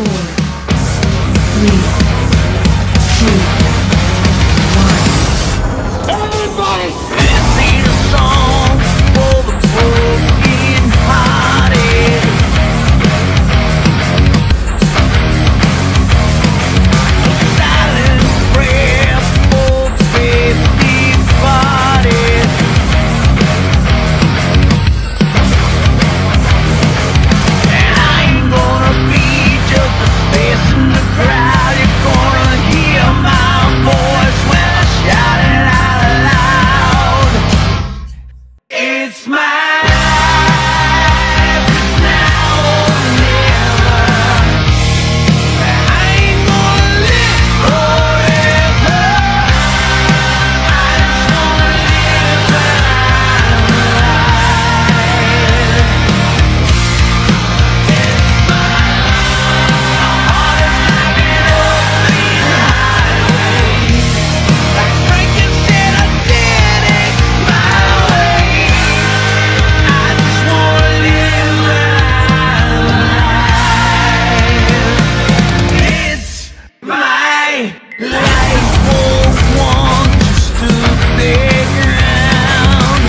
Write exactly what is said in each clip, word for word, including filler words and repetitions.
four, three, two, one. Everybody! This ain't a song for the broken hearted. A silent prayer for the faith departed. And I ain't gonna be just a space in the crowd. You're gonna hear my voice when I shout it out loud. It's my life, it's now or never. I ain't gonna live forever. I just wanna live my life. It's my life. My heart is like an open highway. Like Franklin said, I did it my way. I just wanna live my life. It's my life. Won't want just to their ground.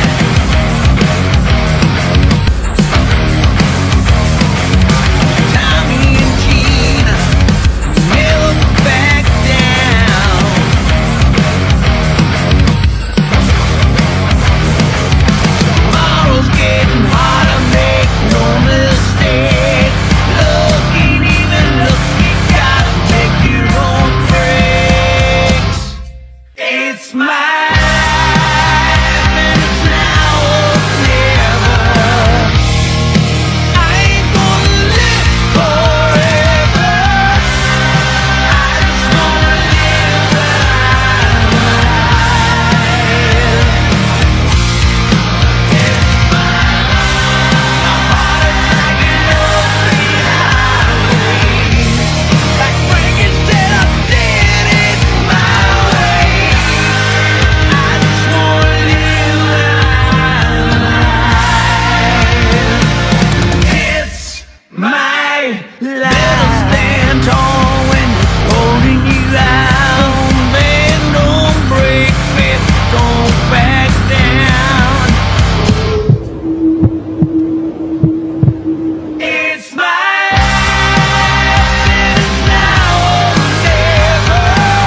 Tommy and Gina never back down. Tomorrow's getting harder, make no mistake. Look ain't even look, you gotta make your own breaks. It's my life and it's now or never. I ain't gonna live forever. I just wanna live my life. It's my life. My heart is like an open highway. Like Franklin said, I did it my way. I just wanna live my life. It's my life. Better stand tall when it's holding you out. Bend, don't break, baby, don't back down. It's my life, and it's now or never.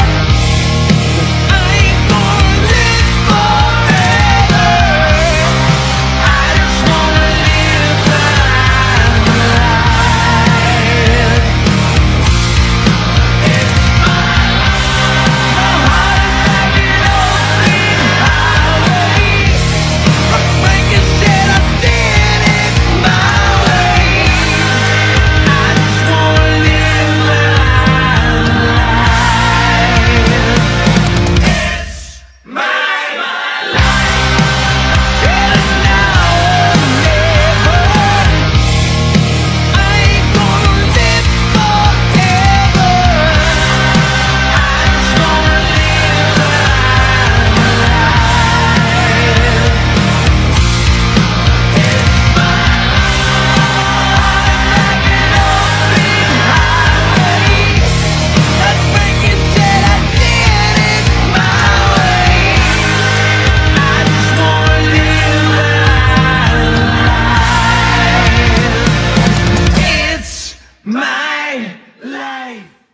I ain't gonna live forever. I just wanna live my life. It's my life. My heart is like an open highway. Like Franklin said, I did it my way. I just wanna live my life. It's my life. And it's now or never. I ain't gonna live forever. I just wanna live my life. It's my life like an open highway. Like Franklin said, I did it my way. I just wanna live my life. It's my life.